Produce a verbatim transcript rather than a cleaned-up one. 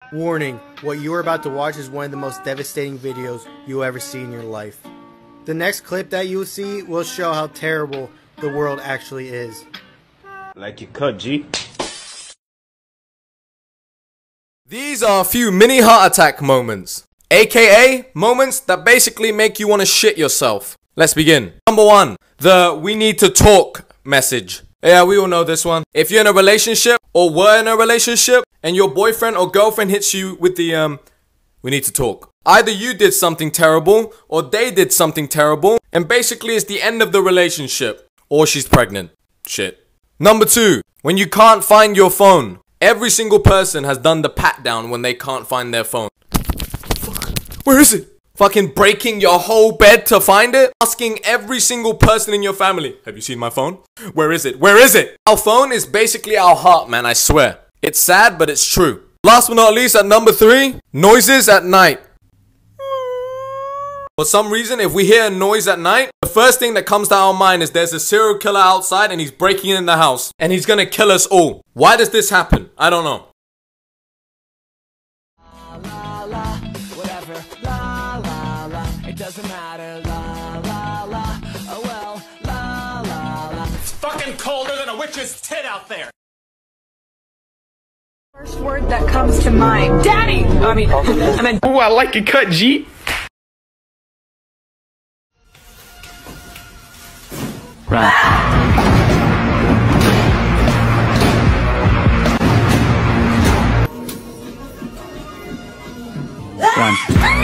Warning, what you are about to watch is one of the most devastating videos you'll ever see in your life. The next clip that you'll see will show how terrible the world actually is. Like you cut, G. These are a few mini heart attack moments, aka moments that basically make you want to shit yourself. Let's begin. Number one, the we need to talk message. Yeah, we all know this one. If you're in a relationship or were in a relationship and your boyfriend or girlfriend hits you with the um, we need to talk. Either you did something terrible or they did something terrible and basically it's the end of the relationship. Or she's pregnant. Shit. Number two, when you can't find your phone. Every single person has done the pat down when they can't find their phone. Fuck. Where is it? Fucking breaking your whole bed to find it? Asking every single person in your family, have you seen my phone? Where is it? Where is it? Our phone is basically our heart, man, I swear. It's sad, but it's true. Last but not least, at number three, noises at night. For some reason, if we hear a noise at night, the first thing that comes to our mind is there's a serial killer outside and he's breaking in the house. And he's gonna kill us all. Why does this happen? I don't know. La, la, whatever. La, la, la. It doesn't matter. La, la, la. Oh well. La, la, la. It's fucking colder than a witch's tit out there. First word that comes to mind. Daddy! I mean, I mean. Ooh, I like your cut, G. Run. Run.